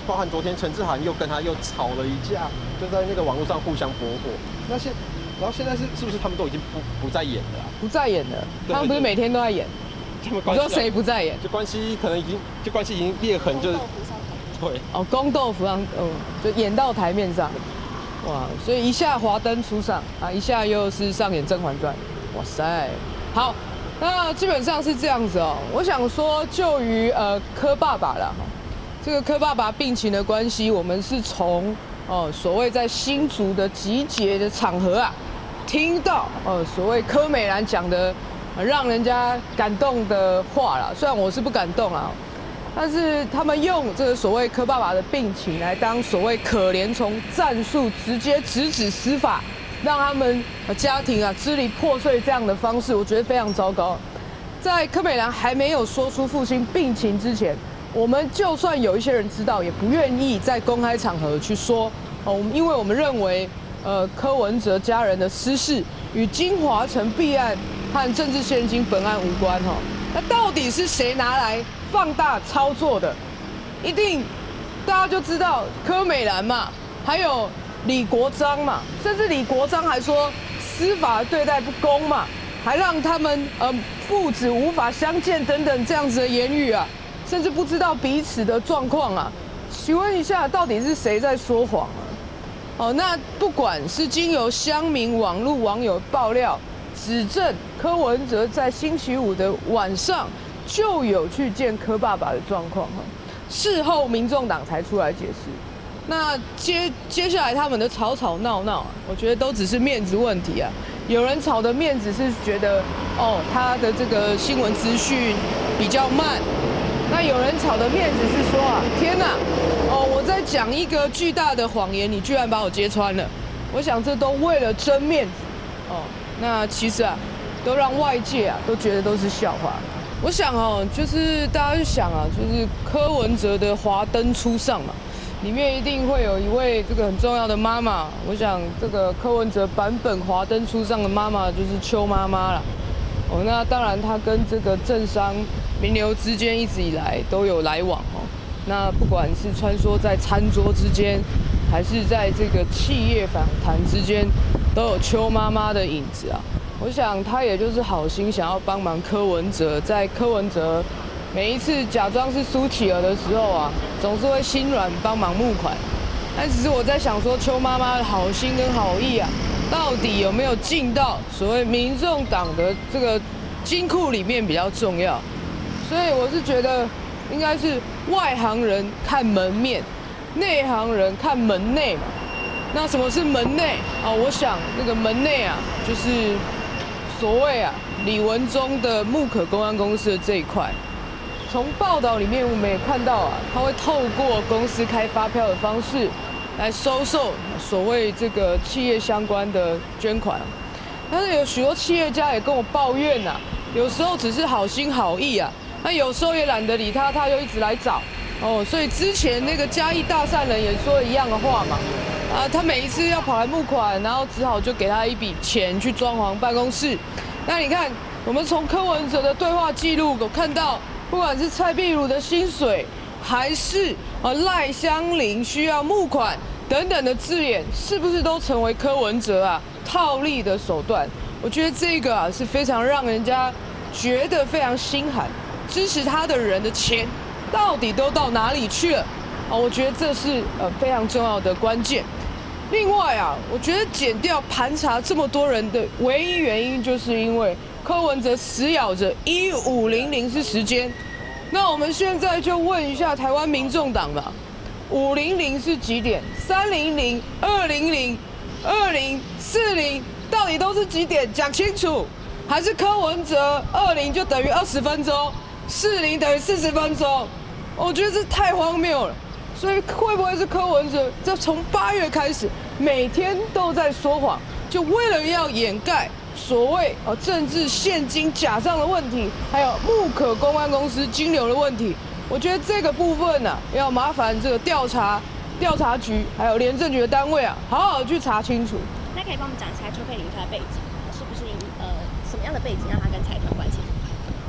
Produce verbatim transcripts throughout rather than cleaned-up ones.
包含昨天陈志涵又跟他又吵了一架，就在那个网络上互相驳火。那现然后现在是是不是他们都已经不不再演了、啊？ 不再演了，他们不是每天都在演？ 他们你说谁不在演？ 就关系可能已经就关系已经裂痕，就是对哦，宫斗服上，哦，就演到台面上，哇！所以一下华灯初上啊，一下又是上演《甄嬛传》，哇塞！好，那基本上是这样子哦。我想说，就于呃柯爸爸啦，这个柯爸爸病情的关系，我们是从哦所谓在新竹的集结的场合啊，听到呃所谓柯美兰讲的。让人家感动的话啦，虽然我是不感动啦，但是他们用这个所谓柯爸爸的病情来当所谓可怜从战术直接直指司法，让他们家庭啊支离破碎这样的方式，我觉得非常糟糕。在柯美兰还没有说出父亲病情之前，我们就算有一些人知道，也不愿意在公开场合去说哦，因为我们认为，呃，柯文哲家人的私事与金华城弊案和政治现金本案无关哈。那到底是谁拿来放大操作的？一定大家就知道柯美兰嘛，还有李国章嘛，甚至李国章还说司法对待不公嘛，还让他们呃父子无法相见等等这样子的言语啊，甚至不知道彼此的状况啊。请问一下，到底是谁在说谎啊？哦，那不管是经由乡民、网络网友爆料，指证柯文哲在星期五的晚上就有去见柯爸爸的状况哈，事后民众党才出来解释。那接接下来他们的吵吵闹闹啊，我觉得都只是面子问题啊。有人吵的面子是觉得哦，他的这个新闻资讯比较慢。那有人吵的面子是说啊，天哪，哦，我在讲一个巨大的谎言，你居然把我揭穿了。我想这都为了争面子，哦，那其实啊，都让外界啊都觉得都是笑话。我想哦，就是大家去想啊，就是柯文哲的华灯初上嘛，里面一定会有一位这个很重要的妈妈。我想这个柯文哲版本华灯初上的妈妈就是邱妈妈啦。哦，那当然她跟这个政商名流之间一直以来都有来往哦。那不管是穿梭在餐桌之间，还是在这个企业访谈之间，都有邱妈妈的影子啊。我想她也就是好心想要帮忙柯文哲，在柯文哲每一次假装是苏乞儿的时候啊，总是会心软帮忙募款。但只是我在想说，邱妈妈的好心跟好意啊，到底有没有进到所谓民众党的这个金库里面比较重要。所以我是觉得，应该是外行人看门面，内行人看门内嘛。那什么是门内啊？我想那个门内啊，就是所谓啊李文忠的木可公安公司的这一块。从报道里面我们也看到啊，他会透过公司开发票的方式来收受所谓这个企业相关的捐款。但是有许多企业家也跟我抱怨呐、啊，有时候只是好心好意啊。那有时候也懒得理他，他又一直来找哦，所以之前那个嘉义大善人也说了一样的话嘛，啊，他每一次要跑来募款，然后只好就给他一笔钱去装潢办公室。那你看，我们从柯文哲的对话记录，我看到不管是蔡壁如的薪水，还是啊赖香伶需要募款等等的字眼，是不是都成为柯文哲啊套利的手段？我觉得这个啊是非常让人家觉得非常心寒。支持他的人的钱到底都到哪里去了？啊，我觉得这是呃非常重要的关键。另外啊，我觉得检调盘查这么多人的唯一原因，就是因为柯文哲死咬着一五零零是时间。那我们现在就问一下台湾民众党吧，五零零是几点？三零零、二零零、二零、四零，到底都是几点？讲清楚。还是柯文哲二零就等于二十分钟？四零等于四十分钟，我觉得这太荒谬了。所以会不会是柯文哲这从八月开始每天都在说谎，就为了要掩盖所谓呃政治现金假账的问题，还有木可公安公司金流的问题？我觉得这个部分呢、啊，要麻烦这个调查调查局还有廉政局的单位啊，好好去查清楚。 那可以帮我们讲一下邱佩玲她的背景，是不是呃什么样的背景让她跟财团关系？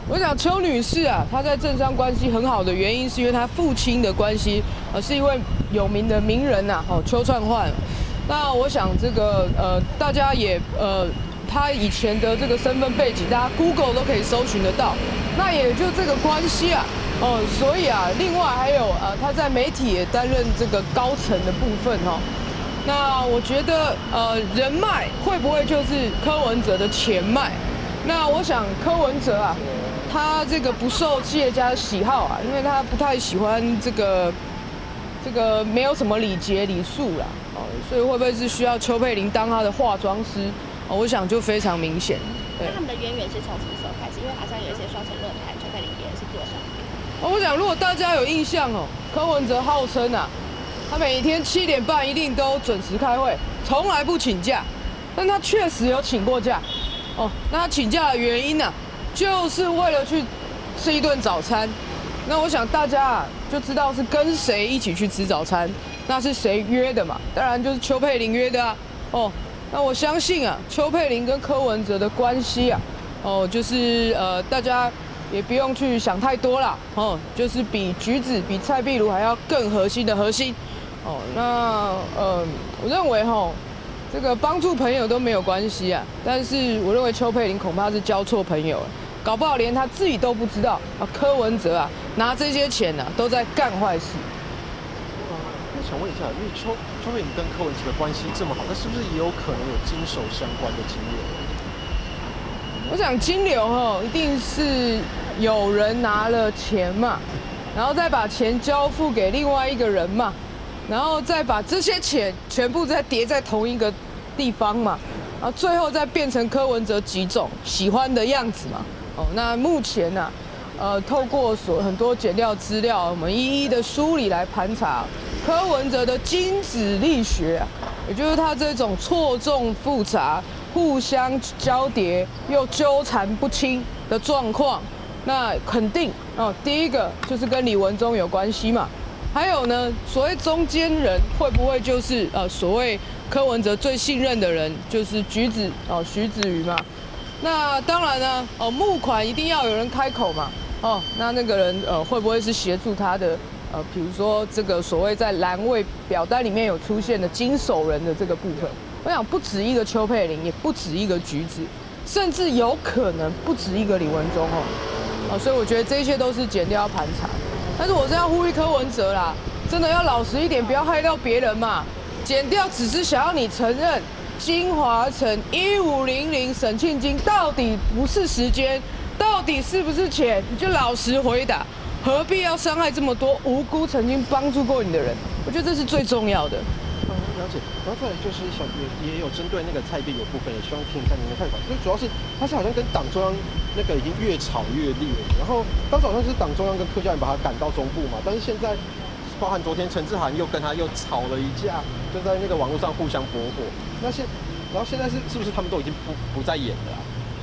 我想邱女士啊，她在政商关系很好的原因，是因为她父亲的关系，呃，是一位有名的名人呐、啊，哦，邱串焕。那我想这个呃，大家也呃，他以前的这个身份背景，大家 Google 都可以搜寻得到。那也就这个关系啊，哦、呃，所以啊，另外还有呃，他在媒体也担任这个高层的部分哈、哦。那我觉得呃，人脉会不会就是柯文哲的钱脉？那我想柯文哲啊，他这个不受企业家的喜好啊，因为他不太喜欢这个这个没有什么礼节礼数啦。所以会不会是需要邱佩玲当她的化妆师？哦，我想就非常明显。 对，他们的渊源是从什么时候开始？因为好像有一些双城论坛，邱佩玲也是做上的。 哦，我想如果大家有印象哦，柯文哲号称啊，他每天七点半一定都准时开会，从来不请假。但他确实有请过假。哦，那他请假的原因呢、啊，就是为了去吃一顿早餐。那我想大家啊就知道是跟谁一起去吃早餐。那是谁约的嘛？当然就是邱佩玲约的啊。哦，那我相信啊，邱佩玲跟柯文哲的关系啊，哦，就是呃，大家也不用去想太多啦。哦，就是比橘子、比蔡壁如还要更核心的核心。哦，那呃，我认为哈，这个帮助朋友都没有关系啊，但是我认为邱佩玲恐怕是交错朋友了，搞不好连他自己都不知道啊。柯文哲啊，拿这些钱呢、啊，都在干坏事。 想问一下，因为邱邱佩玲跟柯文哲的关系这么好，那是不是也有可能有金手相关的金流？ 我想金流哈，一定是有人拿了钱嘛，然后再把钱交付给另外一个人嘛，然后再把这些钱全部再叠在同一个地方嘛，然后最后再变成柯文哲几种喜欢的样子嘛。哦，那目前呢、啊，呃，透过所很多检调资料，我们一一的梳理来盘查。柯文哲的金子力学啊，也就是他这种错综复杂、互相交叠又纠缠不清的状况，那肯定哦，第一个就是跟李文忠有关系嘛。还有呢，所谓中间人会不会就是呃所谓柯文哲最信任的人，就是橘子哦徐子瑜嘛？那当然呢，哦募款一定要有人开口嘛。哦，那那个人呃会不会是协助他的？呃，比如说这个所谓在栏位表单里面有出现的金手人的这个部分，我想不止一个邱佩玲，也不止一个橘子，甚至有可能不止一个李文忠哦。啊，所以我觉得这些都是检调要盘查。但是我是要呼吁柯文哲啦，真的要老实一点，不要害到别人嘛。检调只是想要你承认金华城一五零零沈庆金到底不是时间，到底是不是钱，你就老实回答。何必要伤害这么多无辜曾经帮助过你的人？我觉得这是最重要的。 嗯，了解。然后再来就是想也也有针对那个蔡壁如部分，也希望听一下您的看法。就主要是他是好像跟党中央那个已经越吵越烈，然后当时好像是党中央跟柯佳嬿把他赶到中部嘛，但是现在包含昨天陈志涵又跟他又吵了一架，就在那个网络上互相驳火。那现然后现在是是不是他们都已经不不再演了、啊？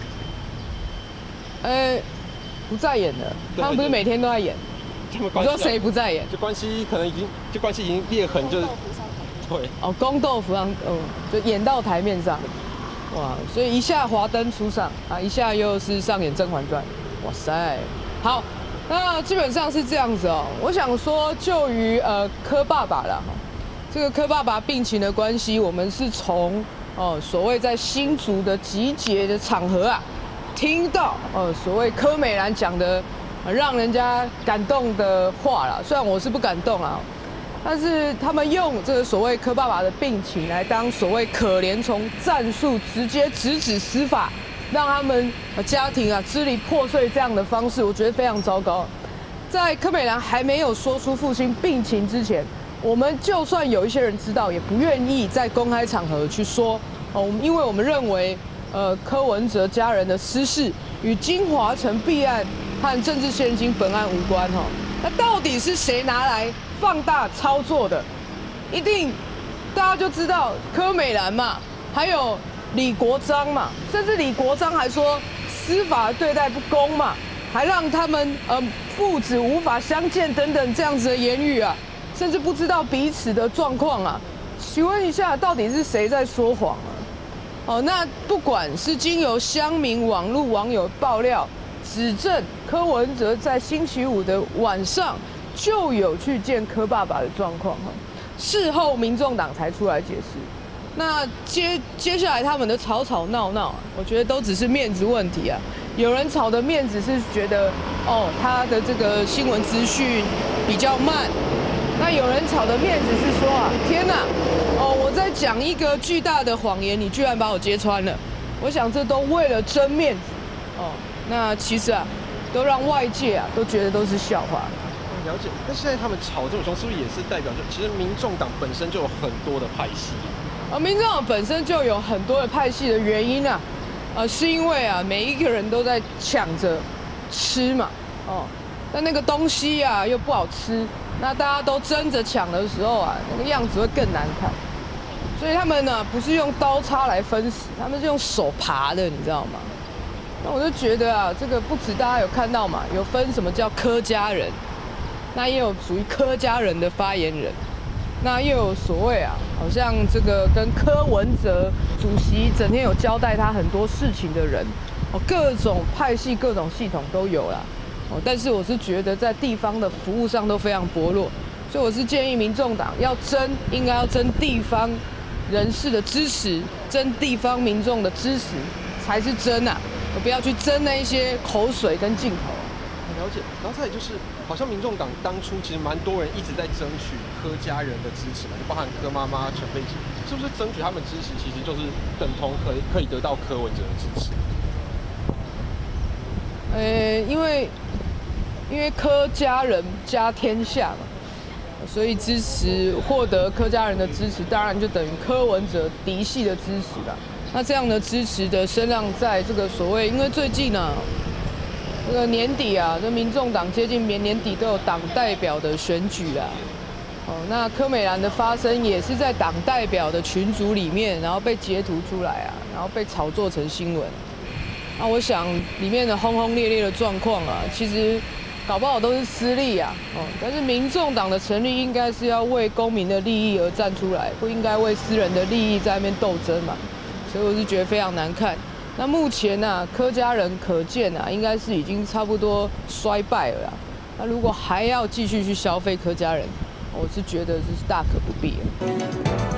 呃。不再演了，他们不是每天都在演？ 他们你说谁不在演？ 就关系可能已经，就关系已经裂痕，就是对哦，宫斗服上，哦，就演到台面上，哇！所以一下华灯初上啊，一下又是上演《甄嬛传》，哇塞！好，那基本上是这样子哦。我想说，就于呃柯爸爸啦，这个柯爸爸病情的关系，我们是从哦所谓在新竹的集结的场合啊。听到呃所谓柯美兰讲的、呃、让人家感动的话啦，虽然我是不感动啦，但是他们用这个所谓柯爸爸的病情来当所谓可怜从战术直接直指司法，让他们、呃、家庭啊支离破碎这样的方式，我觉得非常糟糕。在柯美兰还没有说出父亲病情之前，我们就算有一些人知道，也不愿意在公开场合去说哦，因为我们认为。呃，柯文哲家人的私事与金华城弊案和政治现金本案无关哈。那到底是谁拿来放大操作的？一定大家就知道柯美兰嘛，还有李国章嘛，甚至李国章还说司法对待不公嘛，还让他们呃父子无法相见等等这样子的言语啊，甚至不知道彼此的状况啊。请问一下，到底是谁在说谎啊？哦，那不管是经由乡民、网络网友爆料， 指证柯文哲在星期五的晚上就有去见柯爸爸的状况哈，事后民众党才出来解释。那接接下来他们的吵吵闹闹，我觉得都只是面子问题啊。有人吵的面子是觉得哦，他的这个新闻资讯比较慢。那有人吵的面子是说啊，天哪，哦，我在讲一个巨大的谎言，你居然把我揭穿了。我想这都为了争面子，哦，那其实啊，都让外界啊都觉得都是笑话。 了解。那现在他们吵这么凶，是不是也是代表着其实民众党本身就有很多的派系？ 而民众党本身就有很多的派系的原因啊，呃，是因为啊，每一个人都在抢着吃嘛，哦，但那个东西啊又不好吃，那大家都争着抢的时候啊，那个样子会更难看。所以他们呢不是用刀叉来分食，他们是用手扒的，你知道吗？那我就觉得啊，这个不止大家有看到嘛，有分什么叫柯家人，那也有属于柯家人的发言人。那又有所谓啊，好像这个跟柯文哲主席整天有交代他很多事情的人，哦，各种派系、各种系统都有啦。哦，但是我是觉得在地方的服务上都非常薄弱，所以我是建议民众党要争，应该要争地方人士的支持，争地方民众的支持才是真啊，我不要去争那一些口水跟镜头。 了解，然后再来就是，好像民众党当初其实蛮多人一直在争取柯家人的支持嘛，就包含柯妈妈、陈佩琪，是不是争取他们支持，其实就是等同可以可以得到柯文哲的支持？ 呃，因为因为柯家人家天下嘛，所以支持获得柯家人的支持，当然就等于柯文哲嫡系的支持啦。那这样的支持的声浪，在这个所谓，因为最近呢、啊。这个年底啊，这民众党接近年年底都有党代表的选举啦。哦，那柯美兰的发声也是在党代表的群组里面，然后被截图出来啊，然后被炒作成新闻。那我想里面的轰轰烈烈的状况啊，其实搞不好都是私利啊。哦，但是民众党的成立应该是要为公民的利益而站出来，不应该为私人的利益在那边斗争嘛。所以我是觉得非常难看。那目前呢、啊，柯家人可见啊，应该是已经差不多衰败了啦。那如果还要继续去消费柯家人，我是觉得这是大可不必了。